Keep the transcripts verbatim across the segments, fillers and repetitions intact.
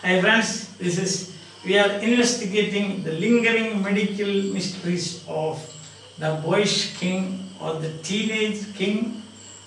Hi friends, this is, we are investigating the lingering medical mysteries of the boyish king or the teenage king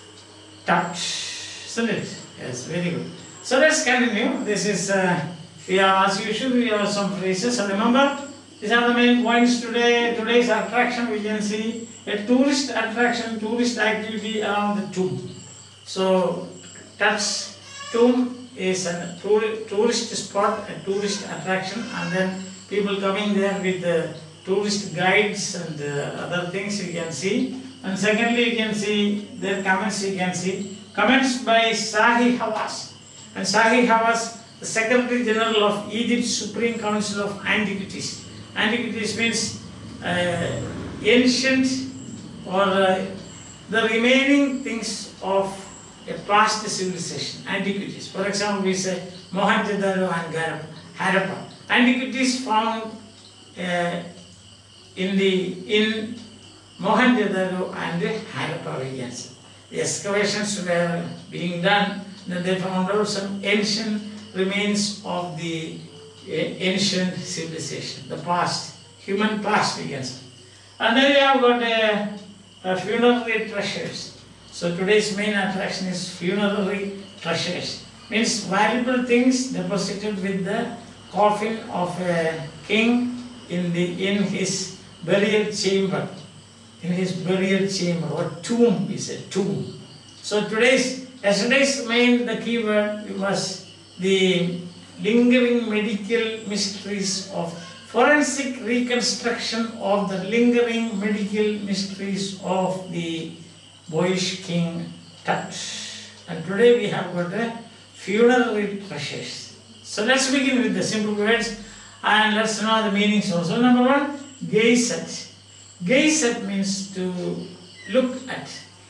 touch. Isn't it? Yes, very good. So let's continue. This is, uh, we are as usual, we have some phrases. So remember, these are the main points today. Today's attraction we can see a tourist attraction, tourist activity around the tomb. So touch tomb is a tourist spot, a tourist attraction, and then people coming there with the tourist guides and uh, other things you can see. And secondly, you can see their comments. You can see comments by Sahi Hawass. And Sahi Hawass, the Secretary General of Egypt's Supreme Council of Antiquities. Antiquities means uh, ancient or uh, the remaining things of a past civilization, antiquities. For example, we say Mohenjo-daro and Harappa. Antiquities found uh, in the in Mohenjo-daro and Harappa regions. The excavations were being done, then they found out some ancient remains of the uh, ancient civilization, the past, human past, we can say. And then we have got a, a funerary treasures. So today's main attraction is funerary treasures. Means valuable things deposited with the coffin of a king in the in his burial chamber. In his burial chamber or tomb, is a tomb. So today's yesterday's main the keyword was the lingering medical mysteries of forensic reconstruction of the lingering medical mysteries of the boyish king Tut. And today we have got a funerary treasures. So let's begin with the simple words and let's know the meanings also. Number one, gaze at. Gaze at means to look at.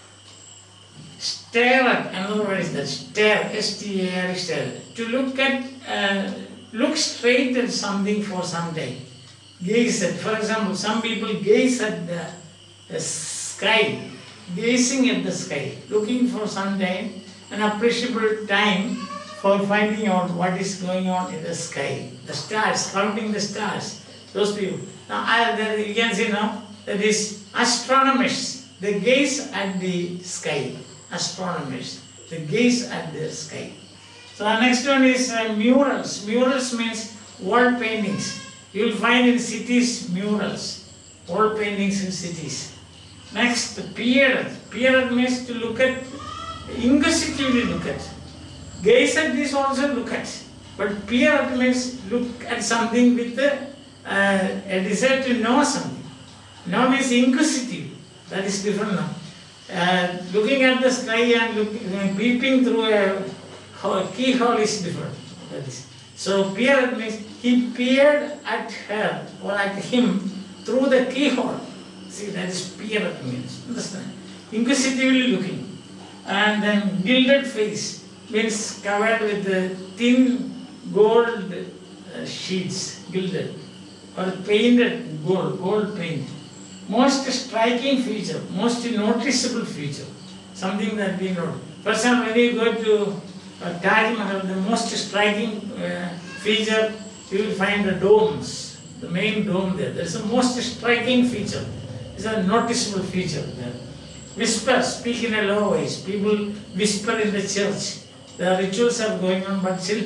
Stare at, another word is that, stare, S T A R E, stare. To look at, uh, look straight at something for some time. Gaze at, for example, some people gaze at the, the sky. Gazing at the sky, looking for some time, an appreciable time for finding out what is going on in the sky. The stars, counting the stars, those people. Now, I, there, you can see now, that is astronomers, they gaze at the sky. Astronomers, they gaze at the sky. So the next one is uh, murals. Murals means wall paintings. You will find in cities murals, wall paintings in cities. Next, peer. Peer means to look at, inquisitively look at. Gaze at this also look at. But peer means look at something with a, uh, a desire to know something. Know means inquisitive. That is different now. Uh, looking at the sky and look, uh, peeping through a keyhole is different. That is. So peer means he peered at her or at him through the keyhole. See, that is peer means, understand? Inquisitively looking. And then gilded face means covered with the thin gold uh, sheets, gilded, or painted gold, gold paint. Most striking feature, most noticeable feature, something that we know. For example, when you go to uh, Taj Mahal, the most striking uh, feature, you will find the domes, the main dome there. That is the most striking feature. It's a noticeable feature there. Whisper, speak in a low voice. People whisper in the church. The rituals are going on, but still,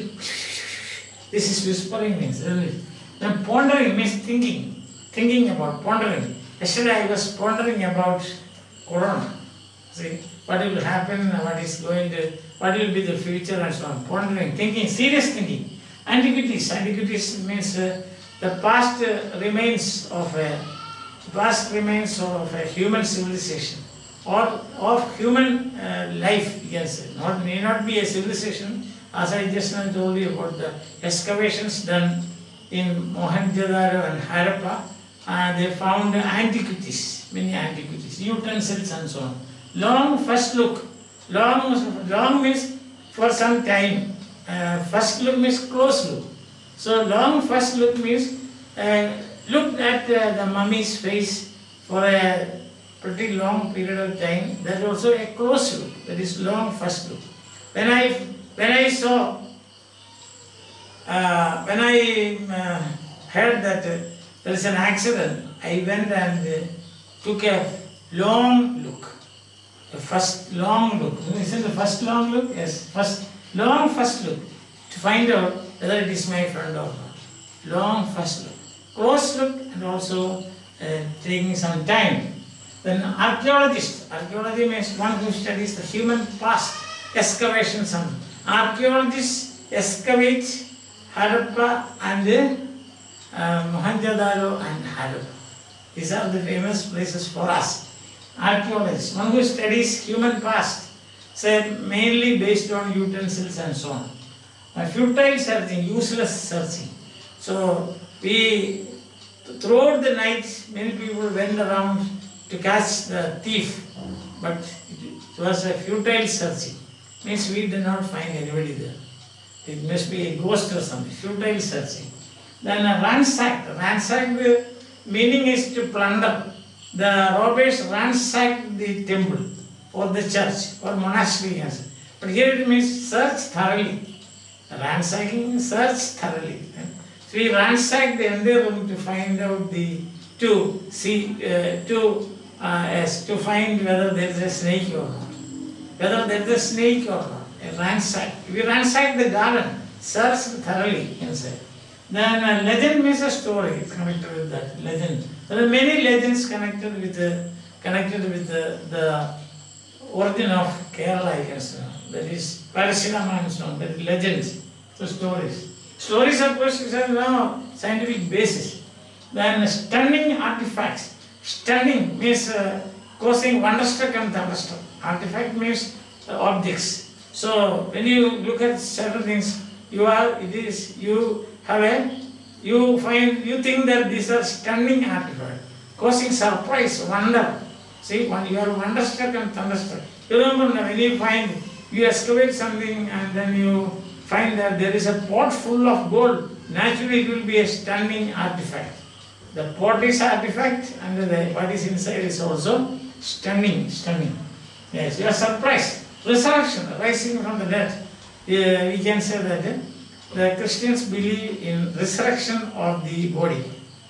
this is whispering means. Then pondering means thinking, thinking about, pondering. Yesterday I was pondering about Corona. See, what will happen, what is going to, what will be the future and so on. Pondering, thinking, serious thinking. Antiquities, antiquities means uh, the past uh, remains of a past remains of a human civilization or of human uh, life, yes. Not, may not be a civilization, as I just now told you about the excavations done in Mohenjo-daro and Harappa. Uh, they found antiquities, many antiquities, utensils and so on. Long first look, long, long means for some time, uh, first look means close look. So long first look means uh, looked at uh, the mummy's face for a pretty long period of time. That is also a close look, that is long first look. When I, when I saw uh, I uh, heard that uh, there is an accident, I went and uh, took a long look. The first long look. Isn't the first long look? Yes, first long first look to find out whether it is my friend or not. Long first look. Close look and also uh, taking some time. Then archaeologist. Archaeology means one who studies the human past. Excavations and archaeologists excavate Harappa and uh, Mohenjo-daro and Harappa. These are the famous places for us. Archaeologists, one who studies human past, say mainly based on utensils and so on. A futile searching, useless searching. So we, throughout the night, many people went around to catch the thief, but it was a futile searching. Means we did not find anybody there. It must be a ghost or something. Futile searching. Then a ransack. Ransack, the meaning is to plunder. The robbers ransacked the temple or the church or monastery. But here it means search thoroughly. Ransacking, search thoroughly. So we ransacked the entire room to find out the, to see, uh, to, uh, yes, to find whether there is a snake or not. Whether there is a snake or not. A ransack. We ransacked the garden, search thoroughly inside. Then uh, legend means a story. It's connected with that legend. There are many legends connected with the connected with the, the origin of Kerala, I guess. That is Parashurama and so on. That is legends, so stories. Stories, of course, have no scientific basis. Then stunning artifacts. Stunning means uh, causing wonderstruck and thunderstruck. Artifact means uh, objects. So when you look at certain things, you are it is you. have a, you find, you think that these are stunning artifacts, causing surprise, wonder. See, when you are wonderstruck and thunderstruck. You remember when you find, you excavate something and then you find that there is a pot full of gold, naturally it will be a stunning artifact. The pot is artifact and the, what is inside is also stunning, stunning. Yes, you are surprised. Resurrection, rising from the dead. Yeah, we can say that. Eh? The Christians believe in resurrection of the body.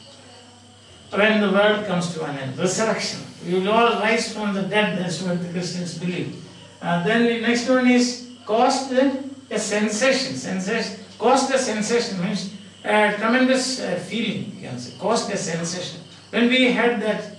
When the world comes to an end, resurrection. We will all rise from the dead, that's what the Christians believe. Uh, then the next one is caused a sensation. Sensation. Caused a sensation means a tremendous uh, feeling, you can say. Caused a sensation. When we heard that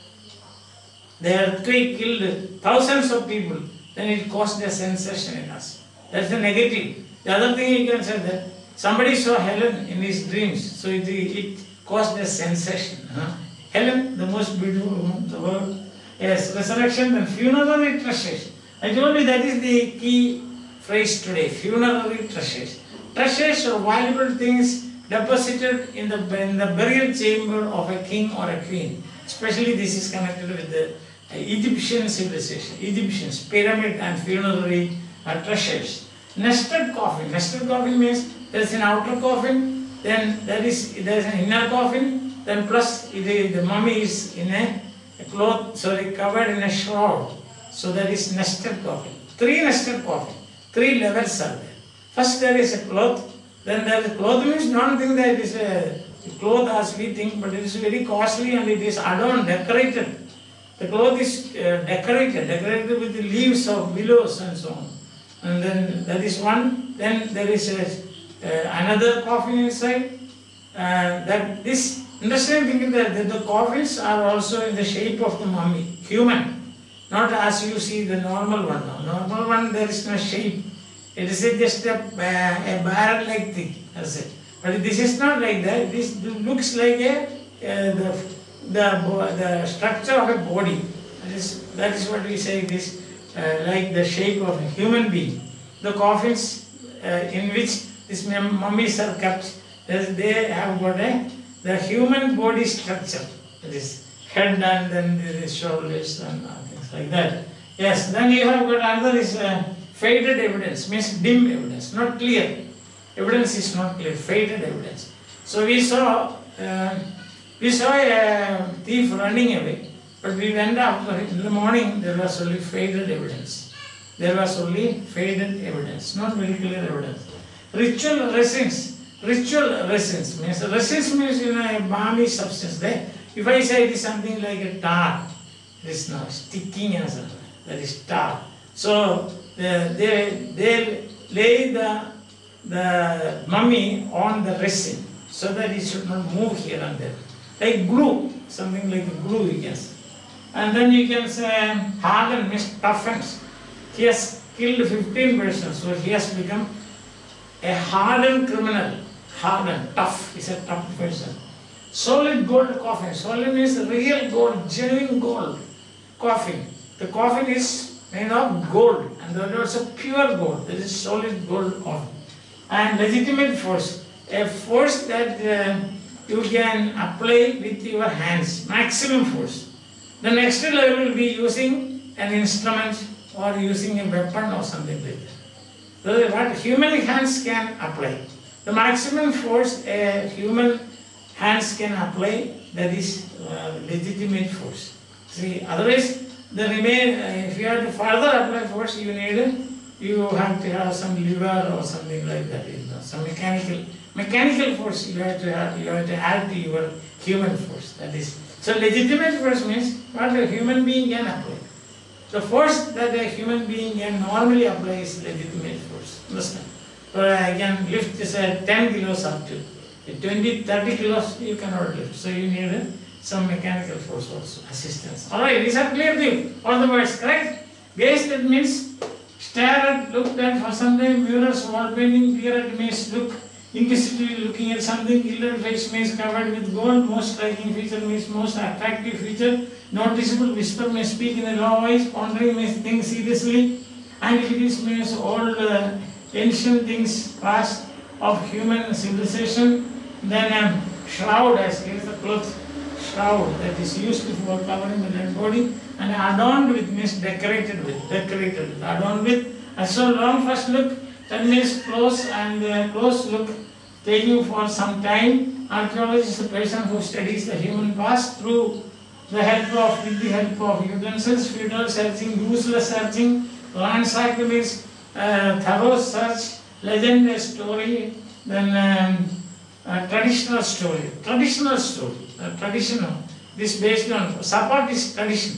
the earthquake killed thousands of people, then it caused a sensation in us. That's the negative. The other thing you can say that somebody saw Helen in his dreams, so it, it caused a sensation. Huh? Helen, the most beautiful woman in the world. Yes, resurrection and funerary treasures. I told you that is the key phrase today, funerary treasures. Treasures are valuable things deposited in the, in the burial chamber of a king or a queen. Especially this is connected with the Egyptian civilization. Egyptians, pyramid and funerary uh, treasures. Nested coffin. Nested coffin means there is an outer coffin, then there is there is an inner coffin, then plus the, the mummy is in a, a cloth, sorry, covered in a shroud. So that is nested coffin. Three nested coffin. Three levels are there. First there is a cloth, then there is cloth means not think that it is a cloth as we think, but it is very costly and it is adorned, decorated. The cloth is uh, decorated, decorated with the leaves of willows and so on. And then that is one. Then there is a, uh, another coffin inside. Uh, that this interesting thing is that, that the coffins are also in the shape of the mummy, human, not as you see the normal one. No. Normal one there is no shape. It is a, just a, a barrel-like thing. That's it. But this is not like that. This looks like a uh, the, the the structure of a body. That is that is what we say. This. Uh, like the shape of a human being. The coffins uh, in which these mummies are kept, they have got a the human body structure. That is head and then there is shoulders and things like that. Yes, then you have got another is uh, faded evidence, means dim evidence, not clear. Evidence is not clear, faded evidence. So we saw uh, we saw a thief running away. But we went after it. In the morning, there was only faded evidence. There was only faded evidence, not very clear evidence. Ritual resins. ritual resins means resins means you know a balmy substance. There, if I say it is something like a tar, it is now sticking as a, that is tar. So uh, they they lay the the mummy on the resin so that it should not move here and there, like glue, something like a glue you can say. And then you can say harden means toughens. He has killed fifteen persons, so he has become a hardened criminal. Hardened, tough, is a tough person. Solid gold coffin. Solid means real gold, genuine gold coffin. The coffin is made of gold, and there is also pure gold. There is solid gold coffin. And legitimate force, a force that uh, you can apply with your hands, maximum force. The next level will be using an instrument or using a weapon or something like that. So what human hands can apply. The maximum force a human hands can apply, that is uh, legitimate force. See, otherwise, the remain, uh, if you have to further apply force, you need, you have to have some lever or something like that, you know, some mechanical, mechanical force you have to have, you have to add to your human force, that is. So legitimate force means what a human being can apply. The force that a human being can normally apply is legitimate force, understand? So I can lift this at ten kilos up to twenty, thirty kilos you cannot lift. So you need uh, some mechanical force also, assistance. Alright, these are clear to you. All the words, correct? Gaze, that means stare at, look at for some time, mirrors, wall painting, peer at means look, inquisitively looking at something, gilded face means covered with gold, most striking feature means most attractive feature, noticeable whisper means speak in a low voice, pondering means think seriously, antiquities means old, uh, ancient things past of human civilization. Then um, shroud, as here is the cloth shroud that is used for covering the dead body, and adorned with means decorated with, decorated with, adorned with. And so long first look, that means close and uh, close look, taking for some time. Archaeologist is a person who studies the human past through the help of, with the help of utensils, futile searching, useless searching, ransack means uh, thorough search, legend, a story, then um, a traditional story, traditional story, uh, traditional, this based on, support is tradition.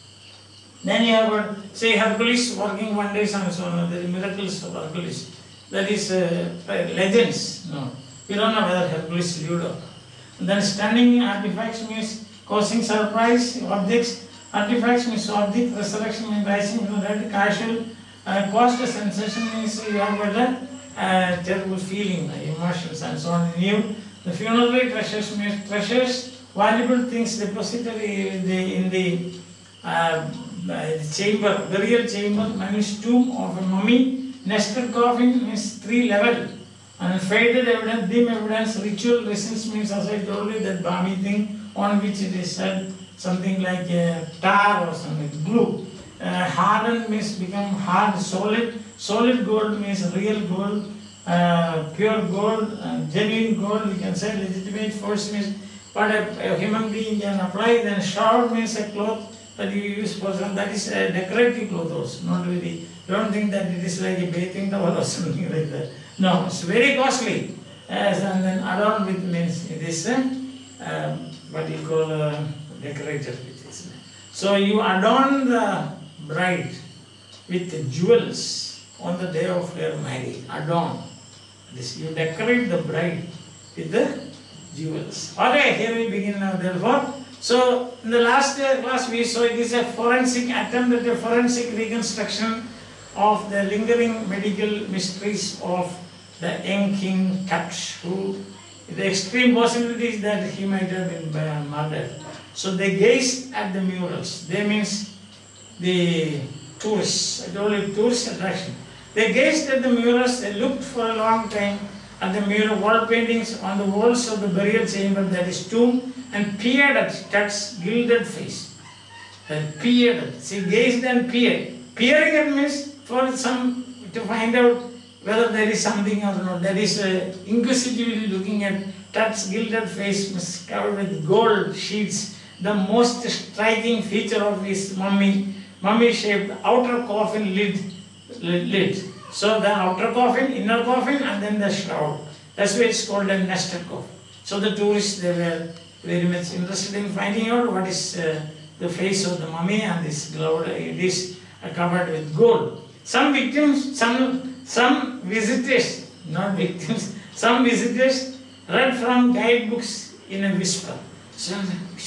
Then you have, uh, say, Hercules working one day and so on, the miracles of Hercules, that is uh, legends, no, we don't know whether Hercules lived or. Then stunning artifacts means causing surprise, objects, artifacts means object, resurrection means rising from the dead, casual, uh, caused a sensation means you have got a uh, terrible feeling, emotions and so on in you. The funerary treasures means treasures, valuable things deposited in the, in the uh, chamber, burial chamber, means tomb of a mummy. Nested coffin means three level. And faded evidence, dim evidence, ritual resins means, as I told you, that balmy thing on which it is said something like a tar or something, glue. Uh, hardened means become hard, solid. Solid gold means real gold, uh, pure gold, uh, genuine gold, we can say. Legitimate force means what a, a human being can apply. Then shroud means a cloth that you use for some, that is a decorative cloth also, not very, don't think that it is like a bathing towel or something like that. No, it's very costly. As and then adorned with means it is uh, um, what you call uh, decorated with this. So you adorn the bride with jewels on the day of her marriage. Adorn. This you decorate the bride with the jewels. Okay, here we begin now therefore. So in the last uh, class we saw it is a forensic attempt at a forensic reconstruction of the lingering medical mysteries of the young king Tut, who the extreme possibility is that he might have been uh, murdered. So they gazed at the murals. They means the tourists. I told you tourist attraction. They gazed at the murals. They looked for a long time at the mural wall paintings on the walls of the burial chamber, that is tomb, and peered at Tut's gilded face. And peered at. See, gazed and peered. Peering at means for some to find out whether there is something or not. That is uh, inquisitively looking at Tut's gilded face covered with gold sheets, the most striking feature of his mummy, mummy-shaped outer coffin lid, lid. So the outer coffin, inner coffin, and then the shroud. That's why it's called a nested coffin. So the tourists, they were very much interested in finding out what is uh, the face of the mummy, and this cloud, it is uh, covered with gold. Some victims, some, some visitors, not victims, some visitors read from guidebooks in a whisper. So,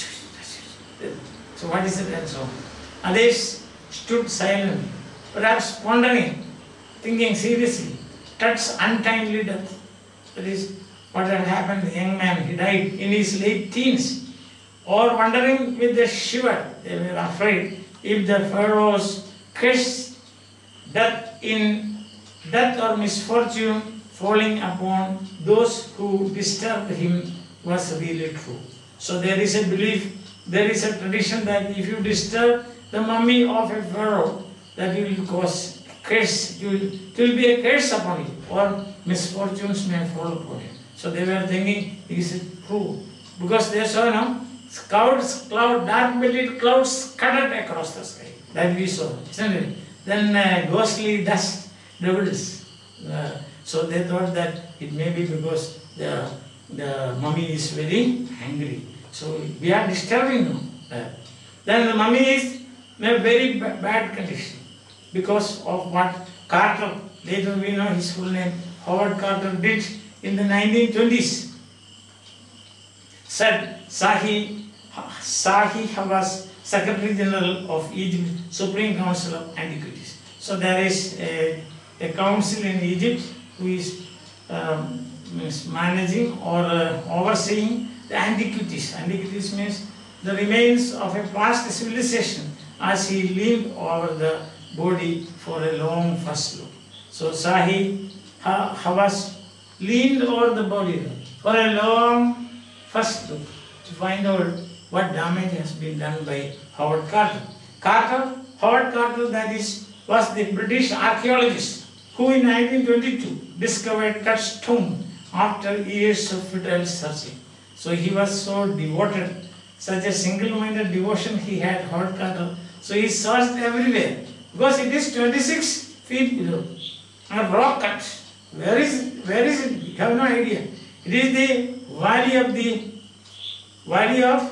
so what is it and so on. Others stood silent, perhaps pondering, thinking seriously, touched untimely death. That is what had happened. The young man, he died in his late teens. Or wondering with a shiver, they were afraid if the Pharaoh's curse, death in death or misfortune falling upon those who disturbed him was really true. So there is a belief, there is a tradition that if you disturb the mummy of a pharaoh, that you will cause curse, you will, it will be a curse upon you, or misfortunes may fall upon you. So they were thinking, is it true? Because they saw, you know, clouds, cloud, dark-bellied clouds scattered across the sky. That we saw, isn't it? Then uh, ghostly dust, devils. Uh, so they thought that it may be because the, the mummy is very angry. So we are disturbing them. Uh, then the mummy is in a very ba bad condition because of what Carter, later we know his full name, Howard Carter, did in the nineteen twenties. Said Sahi, Sahi was Secretary General of Egypt, Supreme Council of Antiquities. So there is a, a council in Egypt who is um, managing or uh, overseeing the antiquities. Antiquities means the remains of a past civilization, as he leaned over the body for a long first look. So Sahi Hawas leaned over the body for a long first look to find out what damage has been done by Howard Carter. Carter, Howard Carter, that is, was the British archaeologist who in nineteen twenty-two discovered Cut's tomb after years of futile searching. So he was so devoted, such a single-minded devotion he had, Howard Carter. So he searched everywhere because it is twenty-six feet below. A rock cut. Where is it? Where is it? We have no idea. It is the valley of the valley of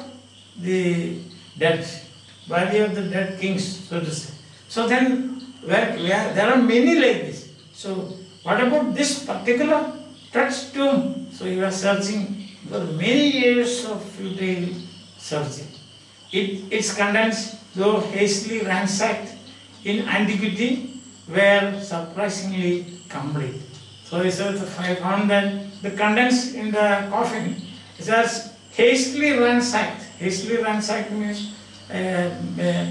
the dead, valley of the dead kings, so to say. So then, where, where there are many like this. So what about this particular touch tomb? So he was searching for many years of futile searching. It, its contents, though hastily ransacked in antiquity, were surprisingly complete. So he said, I found that the contents in the coffin is as hastily ransacked. Hastily ransacked means uh, uh,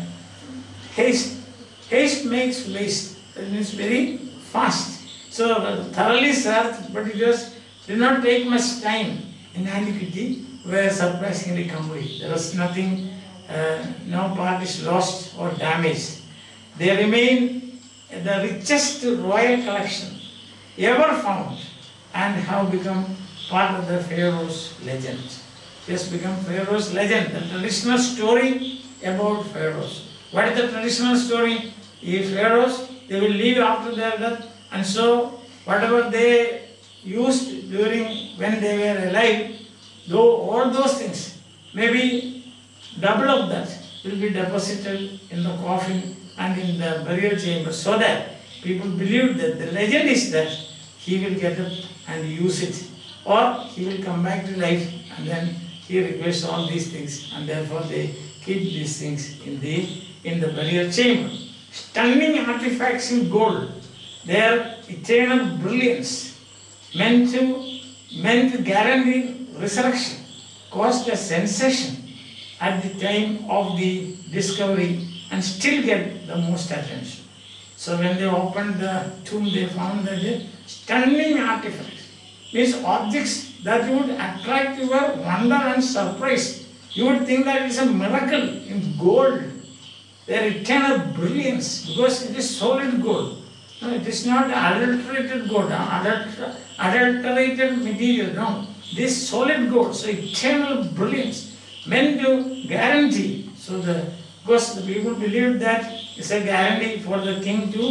haste. Haste makes waste. That means very fast. So uh, thoroughly searched, but it was did not take much time. In antiquity, were surprisingly complete. There was nothing, uh, no part is lost or damaged. They remain the richest royal collection ever found and have become part of the Pharaoh's legend. It has become Pharaoh's legend, the traditional story about Pharaohs. What is the traditional story? If Pharaohs, they will live after their death, and so whatever they used during when they were alive, though all those things, maybe double of that will be deposited in the coffin and in the burial chamber, so that people believe that the legend is that he will get up and use it, or he will come back to life and then he requests all these things, and therefore they keep these things in the in the burial chamber. Stunning artifacts in gold, their eternal brilliance, meant to meant to guarantee resurrection, caused a sensation at the time of the discovery and still get the most attention. So when they opened the tomb, they found that the stunning artifacts, means objects that would attract your wonder and surprise. You would think that it's a miracle in gold, their eternal brilliance, because it is solid gold. No, it is not adulterated gold, adulter, adulterated material, no. This solid gold, so eternal brilliance, meant to guarantee. So the, because the people believed that it's a guarantee for the king to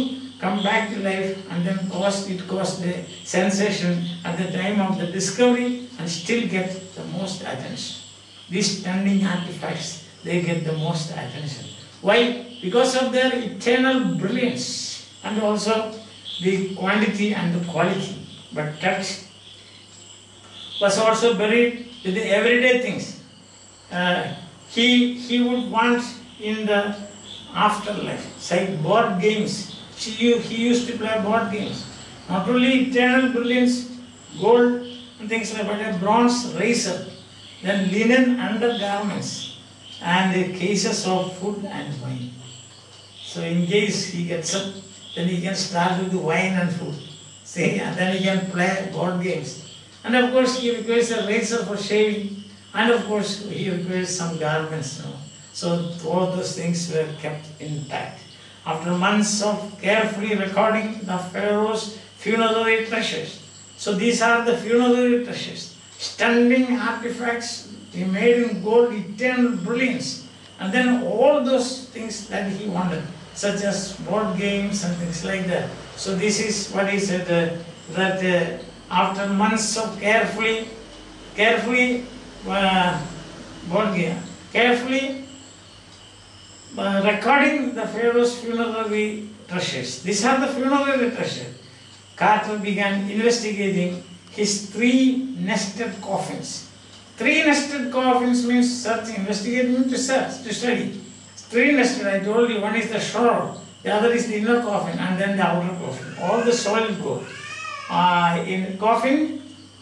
come back to life, and then caused, it caused a sensation at the time of the discovery and still get the most attention. These stunning artifacts, they get the most attention. Why? Because of their eternal brilliance and also the quantity and the quality. But touch was also buried with the everyday things. Uh, he, he would want in the afterlife, like board games. She, he used to play board games. Not only eternal brilliance, gold and things like that, but a bronze razor, then linen undergarments, and the cases of food and wine. So in case he gets up, then he can start with the wine and food. See, and then he can play board games. And of course he requires a razor for shaving, and of course he requires some garments. You know. So all those things were kept intact. After months of carefully recording the Pharaoh's funerary treasures. So these are the funerary treasures. Stunning artifacts he made in gold, eternal brilliance. And then all those things that he wanted, such as board games and things like that. So this is what he said, uh, that uh, after months of carefully, carefully, uh, board game, carefully uh, recording the Pharaoh's funerary treasures. These are the funerary treasures. Carter began investigating his three nested coffins. Three nested coffins means searching, investigating to search, to study. Three nested, I told you, one is the shroud, the other is the inner coffin, and then the outer coffin. All the solid gold. Uh, in coffin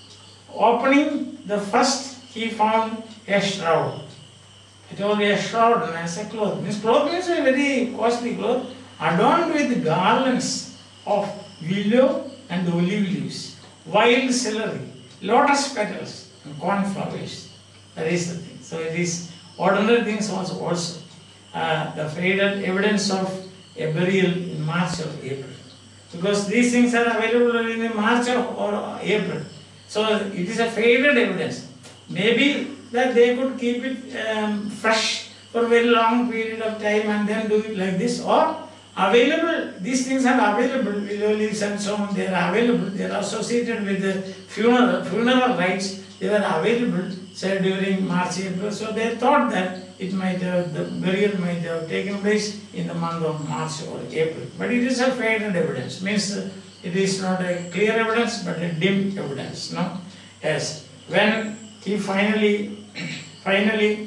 opening, the first he found a shroud. I told you a shroud as a cloth. Means cloth means a very costly cloth, adorned with garlands of willow and olive leaves, wild celery, lotus petals, and cornflowers. That is the thing. So it is ordinary things also. also. Uh, the faded evidence of a burial in March or April. Because these things are available in March or April. So it is a faded evidence. Maybe that they could keep it um, fresh for a very long period of time and then do it like this. Or available, these things are available, willow leaves and so on, they are available, they are associated with the funeral, funeral rites, they were available, say during March, April. So they thought that it might have, the burial might have taken place in the month of March or April. But it is a faded evidence, means uh, it is not a clear evidence but a dim evidence. No? Yes. When he finally, finally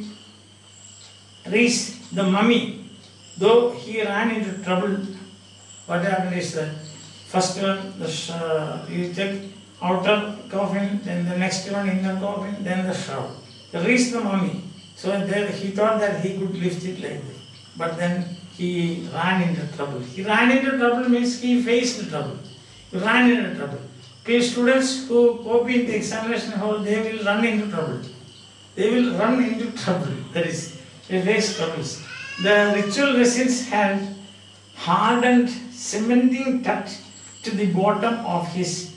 reached the mummy, though he ran into trouble, what happened is that first one, the, uh, you check outer coffin, then the next one inner coffin, then the shroud. He reached the mummy. So there he thought that he could lift it like this. But then he ran into trouble. He ran into trouble means he faced trouble. He ran into trouble. P students who copy in the examination hall, they will run into trouble. They will run into trouble. That is, they face troubles. The ritual resins had hardened, cementing touch to the bottom of his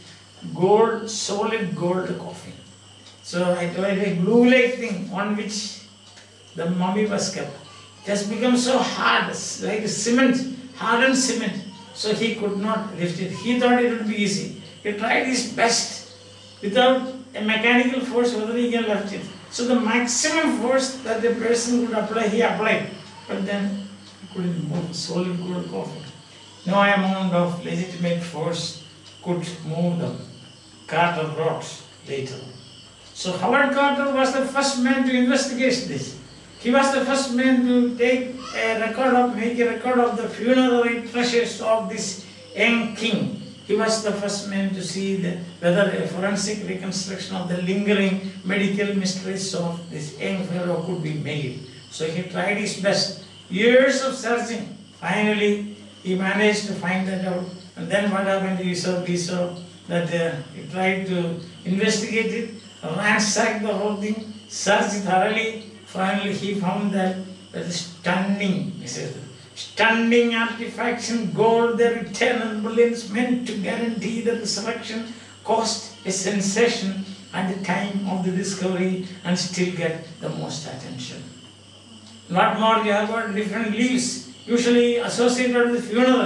gold, solid gold coffin. So I told you a glue-like thing on which the mummy was kept. It has become so hard, like cement, hardened cement. So he could not lift it. He thought it would be easy. He tried his best without a mechanical force whether he can lift it. So the maximum force that the person could apply, he applied. But then he couldn't move solid gold coffin. No amount of legitimate force could move them. Carter wrote later. So Howard Carter was the first man to investigate this. He was the first man to take a record of, make a record of the funerary treasures of this young king. He was the first man to see the, whether a forensic reconstruction of the lingering medical mysteries of this young pharaoh could be made. So he tried his best. Years of searching. Finally, he managed to find that out. And then what happened? We saw, we saw that uh, he tried to investigate it, ransack the whole thing, search thoroughly. Finally, he found that that is stunning, he says, stunning artifacts in gold, their eternal brilliance meant to guarantee the resurrection, caused a sensation at the time of the discovery and still get the most attention. Not more, you have got different leaves, usually associated with funeral.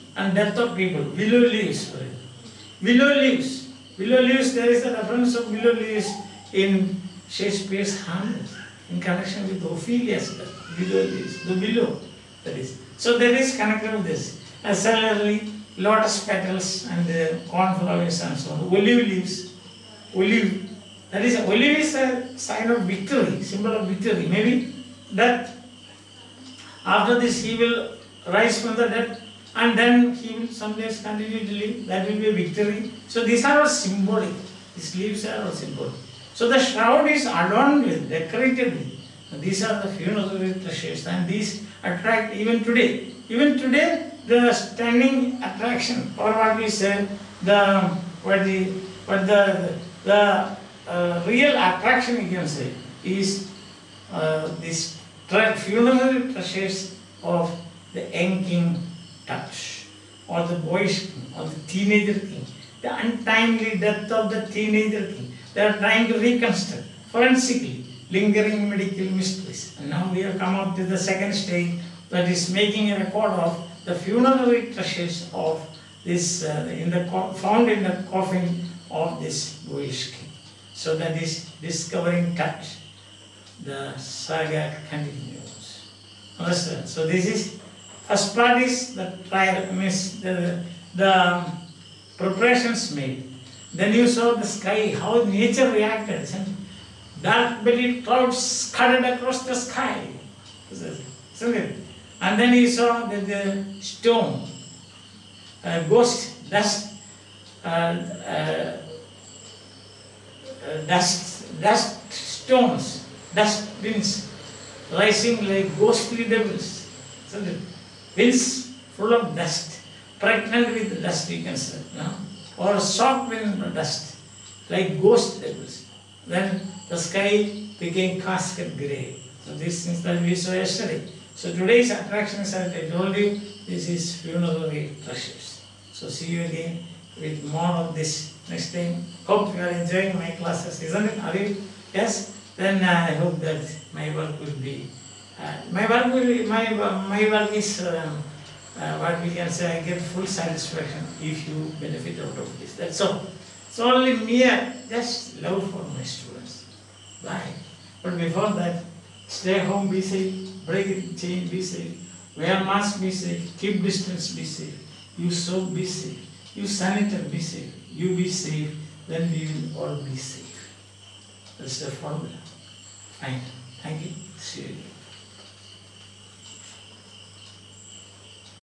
and death of people. Willow leaves. Willow leaves. Willow leaves, there is a reference of willow leaves in Shakespeare's Hamlet in connection with Ophelia's death. Willow leaves, the willow, that is. So there is connected with this. And similarly, lotus petals and the cornflowers and so on. Olive leaves, olive. That is, olive is a sign of victory, symbol of victory. Maybe that after this he will rise from the dead and then he will some days continue to live. That will be a victory. So these are all symbolic. These leaves are all symbolic. So the shroud is adorned with, decorated with. These are the funerary treasures and these attract even today. Even today, the standing attraction, or what we say, the what the what the the uh, real attraction you can say is uh, this tre funerary treasures of the young king touch, or the boyish king, or the teenager king, the untimely death of the teenager king. They are trying to reconstruct forensically lingering medical mysteries. And now we have come up to the second stage, that is making a record of the funerary treasures of this uh, in the found in the coffin of this boyish king. So that is discovering touch. The saga continues. Understand? So this is first part is the trial, means the the preparations made. Then you saw the sky, how nature reacted. Dark bellied clouds scudded across the sky. Isn't it? And then he saw that the stone, uh, ghost, dust, uh, uh, uh, dust, dust stones, dust winds rising like ghostly devils. Isn't it? Winds full of dust, pregnant with dust, you can say, no? Or soft wind dust, like ghost devils. Then the sky became casket grey. So these things that we saw yesterday. So today's attractions, as I told you, this is funerary treasures. So see you again with more of this next time. Hope you are enjoying my classes, isn't it? Are you? Yes? Then uh, I hope that my work will be, uh, my work will be, my, uh, my work is um, uh, what we can say, I get full satisfaction if you benefit out of this. That's all. It's only mere, just love for my students. Bye. But before that, stay home, be safe, break the chain, be safe, wear mask, be safe, keep distance, be safe, you soap, be safe, you sanitize, be safe, you be safe, then we will all be safe. That's the formula. Fine. Thank you. See you again.